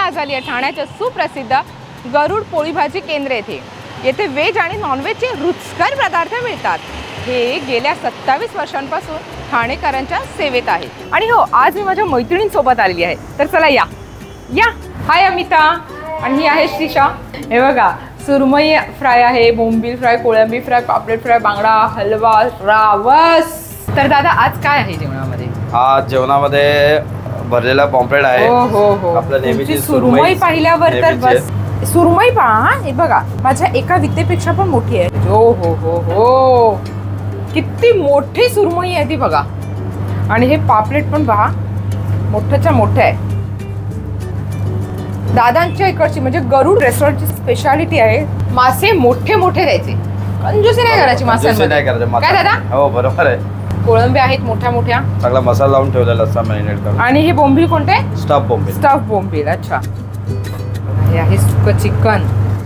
आज आली आहे ठाण्याच्या सुप्रसिद्ध गरुड पोळी भाजी केंद्र येथे। येथे व्हेज आणि नॉनव्हेजचे रुचकर पदार्थ मिळतात। हे गेल्या 27 वर्षांपासून ठाणेकरांच्या सेवेत आहे। आणि हो, आज मी माझ्या मैत्रिणींसोबत आलेली आहे, तर चला या या। हाय अमिता, आणि ही आहे श्रीषा। हे बघा, सुरमई फ्राय आहे, बोंबील फ्राय, कोळंबी फ्राय, पापलेट फ्राय, बांगडा, हलवा, रावस। तर दादा आज काय आहे जेवणामध्ये? आज जेवणामध्ये भरलेला पॉम्पलेट आहे। हो हो हो, आपल्या नेहमीची सुरमई पाहिल्यावर तर बस सुरमई पहा। हे बघा, माझ्या एका वित्तेपेक्षा पण मोठी आहे। हो हो हो हो, किती मोठी सुरमई आहे ती बघा। आणि हे पापलेट पण पहा, मोठ्याच्या मोठे आहे। दादांच्या इकडची म्हणजे गरुड रेस्टॉरंटची स्पेशालिटी आहे, मासे मोठे मोठे द्यायचे, कंजूसी नाही करायची माशांमध्ये। काय दादा? हो बरोबर आहे। कोळंबी आहेत मोठ्या मोठ्या, सगळा मसाला लावून ठेवलेला असता मॅरिनेट करून। आणि हे बोंबील कोणते? स्टफ बोंबील। स्टफ बोंबील, अच्छा। हे आहे सुकं चिकन,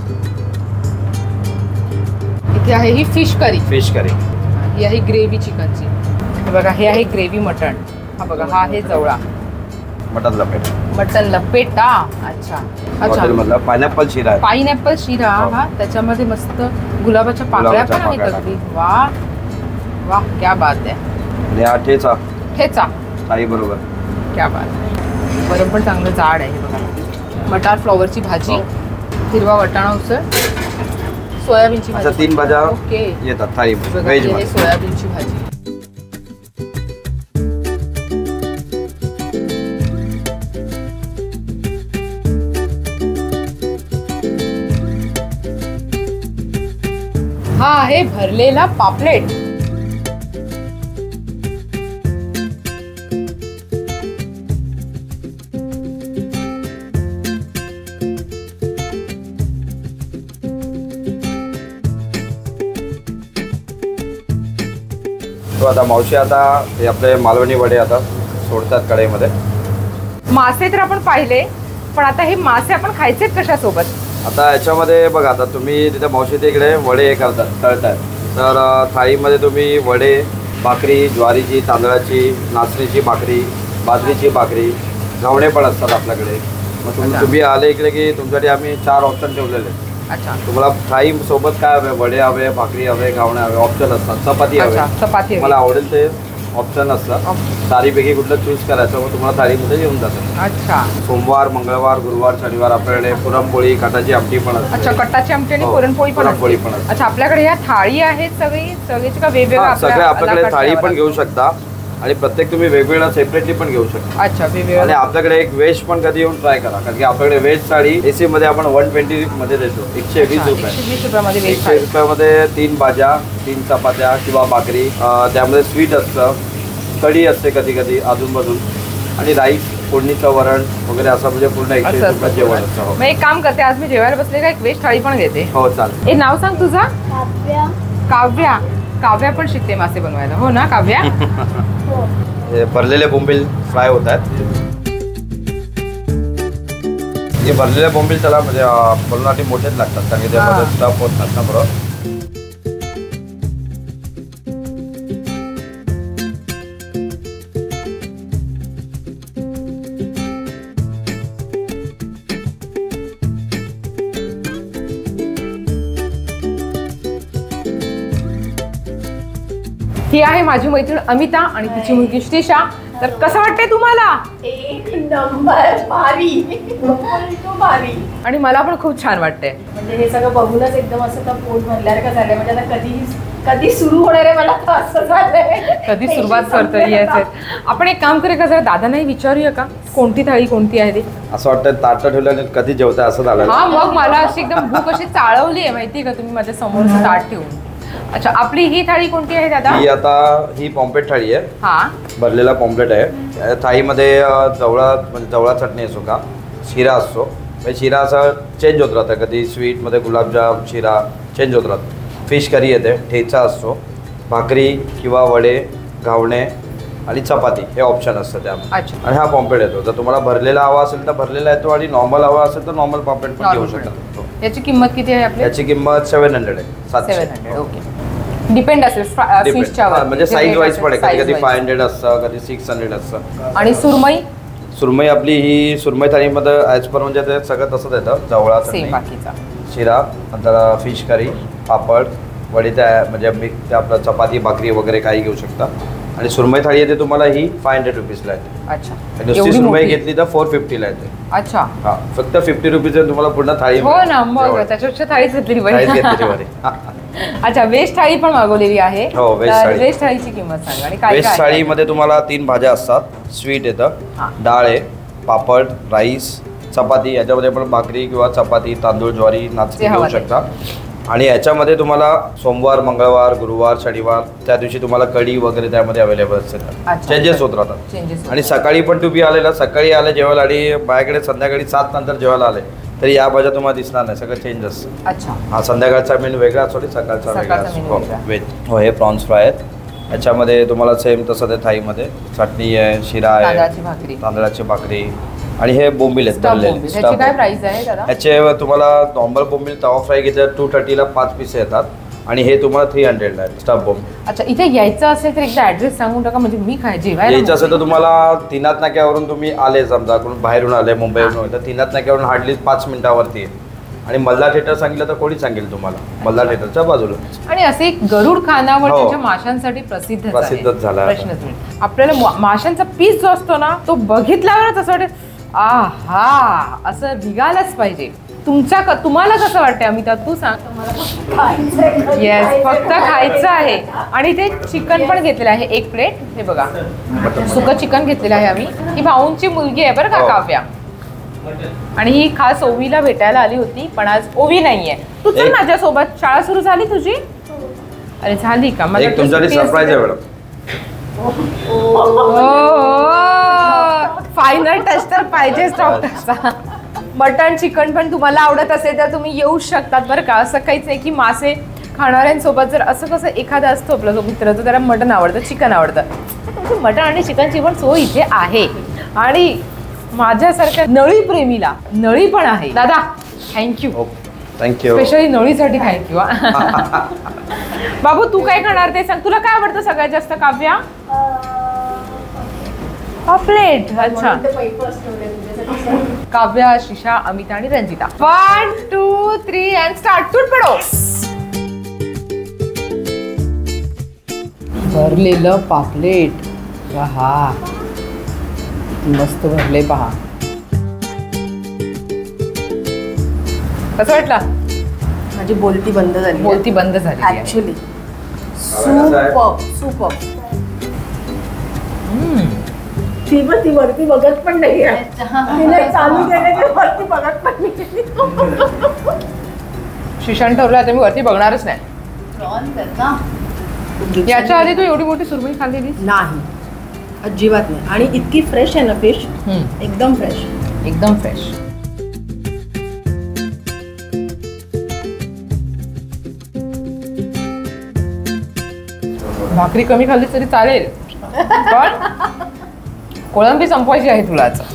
इथे आहे ही फिश करी। फिश करी ही आहे ग्रेव्ही चिकनची। हे बघा, हे आहे ग्रेव्ही मटण। हा बघा, हा आहे जवळा मटन लपेट। मटन लपेटा, अच्छा अच्छा। मतलब पाइनएप्पल शिरा आहे। पाइनएप्पल शिरा, हा त्याच्यामध्ये मस्त गुलाबाच्या पाकळ्या पण आहेत अगदी। वाह वाह, क्या बात आहे। आणि हा ठेचा। ठेचा आई बरोबर, क्या बात आहे। वरण पण चांगलं जाड आहे। हे बघा, मटार फ्लॉवरची भाजी, हिरवा वटाणा उसळ, सोयाबीनची भाजी। अच्छा, 3 भाज्या ओके येतात थाळी व्हेज मध्ये। सोयाबीनची भाजी। हा आहे भरलेला पापलेट। तो आता मावशी, आता हे आपले मालवणी वडे आता सोडतात कढईमध्ये। मासे तर आपण पाहिले, पण आता हे मासे आपण खायचे कशा सोबत? आता याच्यामध्ये बघा, आता तुम्ही तिथे मावशी तिकडे वडे हे करतात, तळतात, तर थाळीमध्ये तुम्ही वडे, भाकरी, ज्वारीची, तांदळाची, नाचणीची भाकरी, बाजरीची भाकरी, घावणे पण असतात आपल्याकडे। मग तुम्ही आले इकडे की तुमच्यासाठी आम्ही 4 ऑप्शन ठेवलेले। अच्छा, तुम्हाला थाळी सोबत काय हवे? वडे हवे, भाकरी हवे, घावणे हवे, ऑप्शन असतात। चपाती हवे, चपाती मला आवडेल ते ऑप्शन असतात। चारीपैकी कुठलं चूज करायचं, मग तुम्हाला थाळीमध्ये येऊन जातं। अच्छा, सोमवार, मंगळवार, गुरुवार, शनिवार आपल्याकडे पुरणपोळी, कटाची आमटी पण असते। अच्छा, कटाची आमटी आणि पुरणपोळी पण असते। अच्छा, आपल्याकडे ह्या थाळी आहेत सगळीची का वेगवेगळ्या? सगळे आपल्याकडे थाळी पण घेऊ शकता, आणि प्रत्येक तुम्ही वेगवेगळा सेपरेटली पण घेऊ शकता। अच्छा, वेगवेगळं। आणि आपल्याकडे एक व्हेज पण कधी येऊन ट्राय करा, कारण की आपल्याकडे व्हेज थाळी एसी मध्ये आपण 120 मध्ये देतो, 120 रुपये। 120 रुपयामध्ये 120 रुपयामध्ये 3 भाज्या, 3 चपात्या किंवा भाकरी, त्यामध्ये स्वीट असतं, कढी असते कधी कधी अजूनमधून, आणि राईस, फोडणीचं वरण वगैरे असं, म्हणजे पूर्ण 120 रुपयात जेवण असतं। मग एक काम करते, आज मी जेवायला बसले का एक व्हेज थाळी पण घेते। हो चालेल। हे नाव सांग तुझा? काव्या। काव्या, काव्या पण शिकते मासे बनवायला, हो ना काव्या? हे भरलेले बोंबील फ्राय होत आहेत। हे भरलेले बोंबील त्याला म्हणजे बनवण्यासाठी मोठेच लागतात, कारण की त्यामध्ये स्टफ होत नाही ना बरोबर। ही आहे माझी मैत्रीण अमिता आणि तिची मुलगी श्रीषा। तर कसं वाटतंय तुम्हाला? एक नंबर, भारी भारी। आणि मला पण खूप छान वाटतंय। म्हणजे हे सगळं बघूनच एकदम असं तर पोट भरल्यासारखं झालंय। म्हणजे आता कधी सुरू होणार आहे, मला तर असं झालंय कधी सुरुवात करतोय याचे। आपण एक काम करूया का, जरा दादांनाही विचारूया का कोणती थाळी कोणती आहे ती? असं वाटतं ताटं ठेवल्याने कधी जेवताय असं झालं। हा, मग मला अशी एकदम भूक अशी चाळवली आहे माहिती का तुम्ही माझ्या समोर ताट ठेवून। अच्छा, आपली ही थाळी कोणती आहे दादा? ही आता ही पॉम्पलेट थाळी आहे। हा, भरलेला पॉम्पलेट आहे। थाळीमध्ये जवळा, म्हणजे जवळा चटणी असो का, शिरा असतो। म्हणजे शिरा असा चेंज होत राहतं, कधी स्वीटमध्ये गुलाबजाम, शिरा चेंज होत राहतो। फिश करी येते, ठेचा असतो, भाकरी किंवा वडे, घावणे आणि चपाती हे ऑप्शन असतं त्यामध्ये। अच्छा, आणि हा पॉम्पलेट येतो। जर तुम्हाला भरलेला हवा असेल तर भरलेला येतो, आणि नॉर्मल हवा असेल तर नॉर्मल पॉम्पलेट पण घेऊ शकता। याची किंमत किती आहे आपली? याची किंमत 700 आहे। 700, ओके। डिपेंड असेल फिशच्या वर, म्हणजे साईज वाईज पण आहे, कधी कधी 500 असतं, कधी 600 असतं। आणि सुरमई? सुरमई आपली ही सुरमई थाळीमध्ये ॲज पर म्हणजे ते सगळं तसंच येतं. जवळा सेम चटणी, बाकीचा. शिरा, नंतर फिश करी, पापड, वडी, त्या म्हणजे ते आपलं चपाती भाकरी वगैरे काही घेऊ शकता. आणि सुरमई थाळी येते तुम्हाला ही 500 रुपीजला येते. अच्छा, नुसती एवढी सुरमई मोठी? घेतली तर 450ला येते. अच्छा, हा, फक्त 50 रुपीज तुम्हाला पूर्ण थाळी हो मिळेल. ना, मग एवढं. त्याच्यापेक्षा थाळीच घेतली थाळीच घेतलेली पाहिजे. बरी. हा. अच्छा, व्हेज थाळी पण मागवलेली आहे. हो, व्हेज तर थाळी. व्हेज थाळीची किंमत सांगा आणि काय व्हेज काय आहे? थाळीमध्ये तुम्हाला 3 भाज्या असतात. स्वीट येतं, हा. डाळ आहे, पापड, राईस, चपाती. याच्यामध्ये पण भाकरी किंवा चपाती, तांदूळ, ज्वारी, जे नाचणी हवं घेऊ ते. शकता. आणि याच्यामध्ये तुम्हाला सोमवार, मंगळवार, गुरुवार, शनिवार त्या दिवशी तुम्हाला कढी वगैरे त्यामध्ये अवेलेबल असते. अच्छा. चेंजेस होत राहतात. Changes आणि सकाळी पण तुम्ही आलेला, सकाळी आले जेवायला आणि माझ्याकडे संध्याकाळी 7 नंतर जेवायला आले तरी या भाज्या तुम्हाला दिसणार नाही. सगळं चेंजेस. अच्छा, हा, संध्याकाळचा मेनू वेगळा असतो आणि सकाळचा वेगळा सकाळचा असतो. menu हो, वेगळा. व्हेज. हो, हे प्रॉन्स फ्राय आहेत. याच्यामध्ये तुम्हाला सेम तसं ते थाळीमध्ये चटणी आहे, शिरा आहे, तांदळाची भाकरी, तांदळाची भाकरी आणि हे बोंबील आहेत स्टफ भरलेले. बोंबील. स्टफ ह्याची काय बोंबील. प्राइस आहे दादा? याचे तुम्हाला नॉर्मल बोंबील तवा फ्राय घेतलं 230ला 5 पीस येतात आणि हे तुम्हाला 300ला आहे स्टफ बोंबील. अच्छा, इथे यायचं असेल तर एकदा ऍड्रेस सांगून टाका म्हणजे मी काय जेवायला यायचं असेल तर तुम्हाला तीनाथ नाक्यावरून तुम्ही आले, समजा कोण बाहेरून आले मुंबईवरून, तर तीनाथ नाक्यावरून हार्डली 5 मिनिटावरती आहे. आणि मल्हार थिएटर सांगितलं तर कोणी सांगेल तुम्हाला, मल्हार थिएटरच्या बाजूला. आणि असे एक गरुड खानावळ हो. त्याच्या माशांसाठी प्रसिद्धच आहे. प्रसिद्धच झाला आहे. प्रश्नच नाही. आपल्याला माशांचा पीस जो असतो ना तो बघितल्यावरच असं वाटतं आहा असं निघालंच पाहिजे. तुम्हाला कसं वाटतंय अमिता, तू सांग. येस, फक्त खायचं आहे. आणि ते चिकन पण घेतलेलं आहे 1 प्लेट. हे बघा, सुकं चिकन घेतलेलं आहे आम्ही. ही भाऊंची मुलगी आहे बरं का, हो. काव्या. आणि ही खास ओवीला भेटायला आली होती, पण आज ओवी नाहीये. तू चल माझ्यासोबत. शाळा सुरू झाली तुझी? अरे झाली का? मला एक तुमच्यासाठी सरप्राईज आहे मॅडम. फायनल टच तर पाहिजेच डॉक्टरचा. मटण चिकन पण तुम्हाला आवडत असेल तर तुम्ही येऊ शकतात बरं का. असं काहीच नाही की मासे खाणाऱ्यांसोबत जर असं कसं एखादा असतो आपला जो मित्र तर त्याला मटण आवडतं, चिकन आवडतं. मटण आणि चिकनची पण सोय इथे आहे. आणि माझ्यासारख्या नळी प्रेमीला नळी पण आहे. दादा थँक्यू, थँक्यू. स्पेशली नळीसाठी थँक्यू. बाबू तू काय खाणार ते सांग. तुला काय आवडतं सगळ्यात जास्त काव्या? प्लेट. अच्छा, काव्या, शिशा, अमिता आणि रंजिता. 1 2 3 and start. टूट पडो. भरलेलं पापलेट. हा मस्त भरले पहा. कसं वाटलं? माझी बोलती बंद झाली. बोलती बंद झाली आहे. Actually super super. ती वरती बघत पण नाही आहे. तिला चालू केलं की वरती बघत पण नाही. शिक्षण ठरलं आता मी वरती बघणारच नाही. याच्या आधी तू एवढी मोठी सुरमई खाल्लेली नाही, अजिबात नाही. आणि इतकी फ्रेश आहे ना फिश, एकदम फ्रेश, एकदम फ्रेश. भाकरी कमी खाल्ली तरी चालेल, पण कोळंबी संपवायची आहे तुला आज.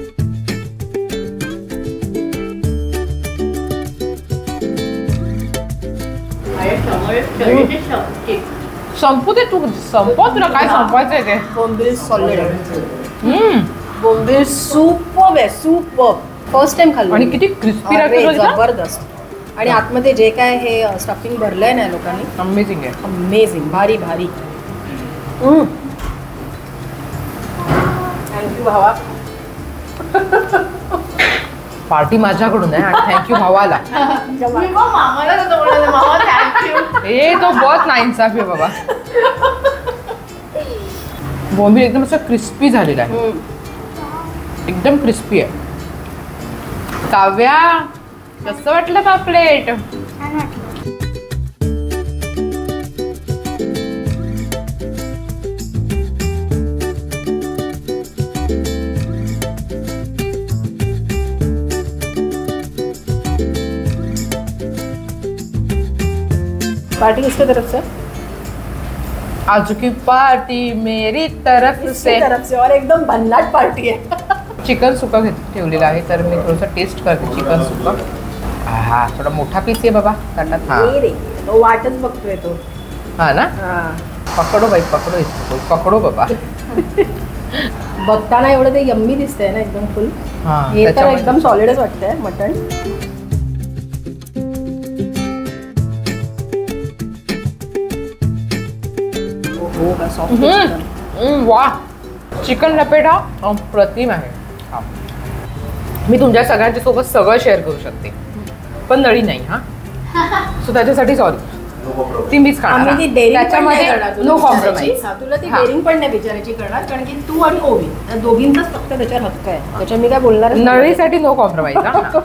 संपू दे तू, संपव तुला काय संपवायचंय ते. बोंबील सॉलिड. बोंबील सुपर आहे, सुपर. फर्स्ट टाइम खाल्लं आणि किती क्रिस्पी अरे, लागतो. जबरदस्त. आणि आतमध्ये जे काय हे स्टफिंग भरलंय ना लोकांनी, अमेझिंग आहे. अमेझिंग, भारी भारी. थँक्यू भावा. पार्टी माझ्याकडून आहे आणि थँक्यू भावाला. हे तो बहुत नाइंसाफी आहे बाबा. बोंबील एकदम असं क्रिस्पी झालेला आहे, एकदम क्रिस्पी आहे. काव्या कसं वाटलं का प्लेट? पार्टी किसके तरफ से? आज की पार्टी मेरी तरफ से. तरफ से. और एकदम भन्नाट पार्टी है. चिकन सुका ठेवलेलं आहे तर मी थोडंसं टेस्ट करते चिकन सुका. हा थोडा मोठा पीस आहे बाबा ताटात. हा रे, तो वाटच बघतोय तो. हा ना. हा. पकडो बाई, पकडो इसको, पकडो बाबा. बघताना एवढं ते यम्मी दिसतंय ना एकदम फुल. हां, हे तर त्याच्यामुळे- एकदम सॉलिडच वाटतंय मटण. हो का सॉफ्ट. वा, चिकन लपेटा अप्रतिम आहे. हा. मी तुमच्या सगळ्यांच्या सोबत सगळं शेअर करू शकते, पण नळी नाही. हा, सो त्याच्यासाठी सॉरी, ती मीच खाणार. आम्ही ती डेअरिंग त्याच्यामध्ये नो कॉम्प्रोमाइज. तुला ती डेअरिंग पण नाही विचारायची करणार, कारण की तू आणि ओवी या दोघींचाच फक्त त्याच्यावर हक्क आहे. त्याच्या मी काय बोलणार नळीसाठी नो कॉम्प्रोमाइज.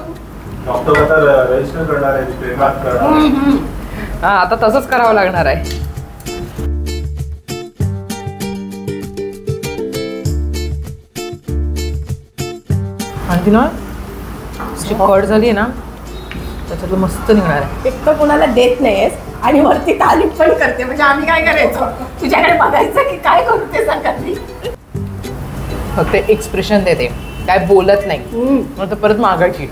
हा, आता तसंच करावं लागणार आहे. आणखी ना जी कट झाली आहे ना त्याच्यातलं मस्त निघणार आहे. एक तर कोणाला देत नाहीयेस आणि वरती तारीफ पण करते. म्हणजे आम्ही काय करायचो, तुझ्याकडे बघायचं की काय करू ते सांगायची. फक्त एक्सप्रेशन देते, काय बोलत नाही. मग परत मागायची.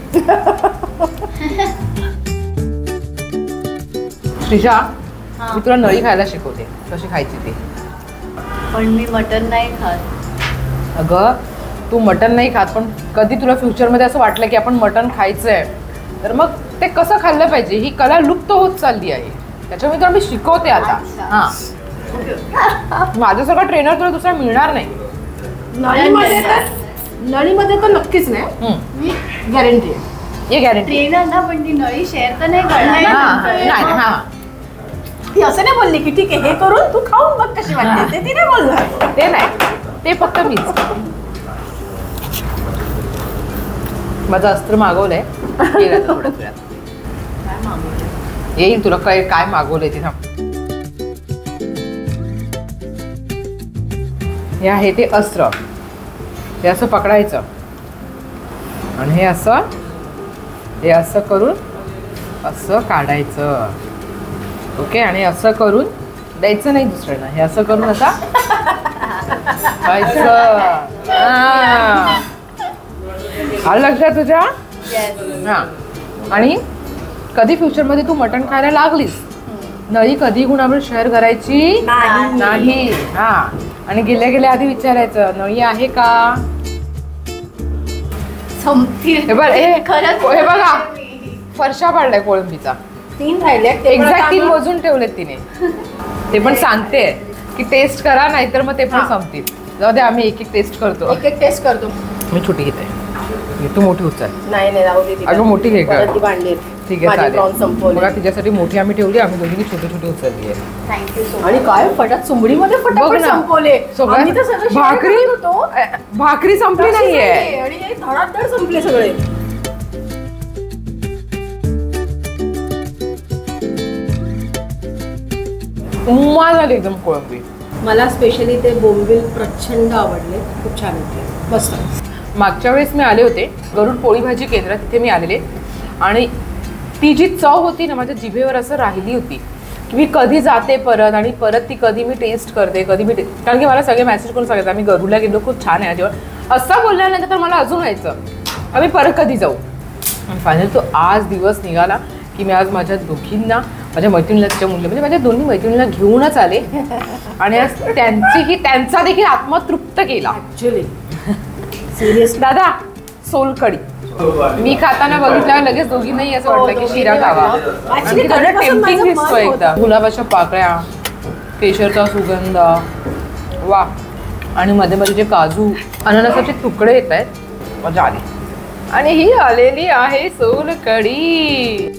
श्रीजा, मी तुला नळी खायला शिकवते, कशी खायची ती. पण मी मटन नाही खात. अगं, तू मटण नाही खात, पण कधी तुला फ्युचरमध्ये असं वाटलं की आपण मटण खायचंय, तर मग ते कसं खाल्लं पाहिजे ही कला लुप्त होत चालली आहे. त्याच्यामुळे तुला मी शिकवते आता. हां, माझं सगळं ट्रेनर तुला दुसरा मिळणार नाही. नळीमध्ये तर नक्कीच नाही, मी गॅरंटी आहे. ये गॅरंटी. ट्रेनर ना, पण ती नळी शेअर तर नाही करणार नाही ना. हां, ती असं नाही बोलली की ठीक आहे हे करून तू खाऊन बघ कशी वाटते, ते ती नाही बोलणार. ते नाही, ते फक्त मीच. माझं अस्त्र मागवलंय, येईल आता थोड्याच वेळात. काय मागवलं? येईल तुला काय काय मागवलंय ते. हे आहे ते अस्त्र. हे असं पकडायचं आणि हे असं करून असं काढायचं. ओके, आणि असं करून द्यायचं नाही दुसऱ्यांना. हे असं करून आता आलं लक्षात तुझ्या. हां, आणि कधी फ्युचरमध्ये तू मटण खायला लागलीस, नळी कधी कुणावर शेअर करायची नाही. हां, आणि गेल्या गेल्या आधी विचारायचं नळी आहे का. हे बघ, हे बघा फरशा पाडलाय कोळंबीचा. 3 राहिले एक्झॅक्ट 3 मोजून ठेवलेत तिने. ते पण सांगते की टेस्ट करा, नाहीतर मग ते पण संपतील. जाऊ दे, आम्ही एक एक टेस्ट करतो. एक टेस्ट करतो. मी छोटी घेते, तू मोठी उचल. नाही जाऊ दे. अगं मोठी घे का. ती भांडी ठीक आहे, चालेल. संपवली. बघा, तिच्यासाठी मोठी आम्ही ठेवली, आम्ही दोघींनी छोटी छोटी उचलली आहे. Thank you so. आणि काय फटात सुंबडीमध्ये बघ फटाफट ना, संपवले. आम्ही तर सगळं भाकरी share करत होतो. भाकरी संपली नाहीये. आणि हे धडाधड संपले सगळे. उम्मा झाली एकदम कोळंबी. मला स्पेशली ते बोंबील प्रचंड आवडले, खूप छान होते, मस्त. मागच्या वेळेस मी आले होते गरुड पोळी भाजी केंद्र, तिथे मी आलेले. आणि ती जी चव होती ना माझ्या जिभेवर असं राहिली होती की मी कधी जाते परत, आणि परत ती कधी मी टेस्ट करते, कधी मी कारण की मला सगळे मेसेज करून सांगायचं आम्ही गरुडला गेलो, खूप छान आहे जेव्हा. असं बोलल्यानंतर तर मला अजून व्हायचं आम्ही परत कधी जाऊ. आणि फायनली तो आज दिवस निघाला की मी आज माझ्या दोघींना, माझ्या मैत्रिणीला, तिच्या मुलीला, म्हणजे माझ्या दोन्ही मैत्रिणीला घेऊनच आले. आणि आज त्यांचा देखील आत्मा तृप्त केला. ऍक्च्युली सिरियस दादा, सोलकढी मी खाताना बघितल्यावर लगेच दोघींनाही असं वाटलं की शिरा खावा. टेम्पटिंग दिसतो एकदा. गुलाबाच्या पाकळ्या, केशरचा सुगंध, वा. आणि मध्ये मध्ये जे काजू, अननसाचे तुकडे येत आहेत, मजा आली. आणि ही आलेली आहे सोलकढी.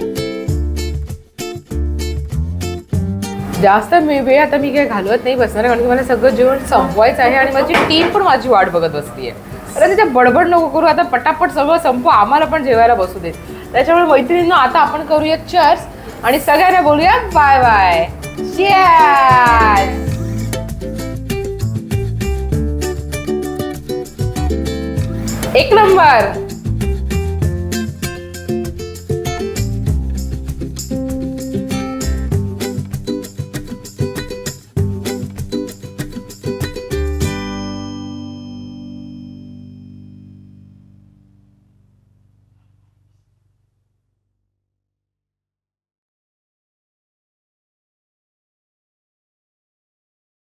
जास्त वेळ आता मी काय घालवत नाही बसणार, कारण की मला सगळं जेवण संपवायचं आहे आणि माझी टीम पण माझी वाट बघत बसली आहे. अरे तिच्या बडबड नको करू, आता पटापट सगळं संपू, आम्हाला पण जेवायला बसू देत. त्याच्यामुळे मैत्रिणींना आता आपण करूया चर्स आणि सगळ्यांना बोलूया बाय बाय. चीयर्स. एक नंबर.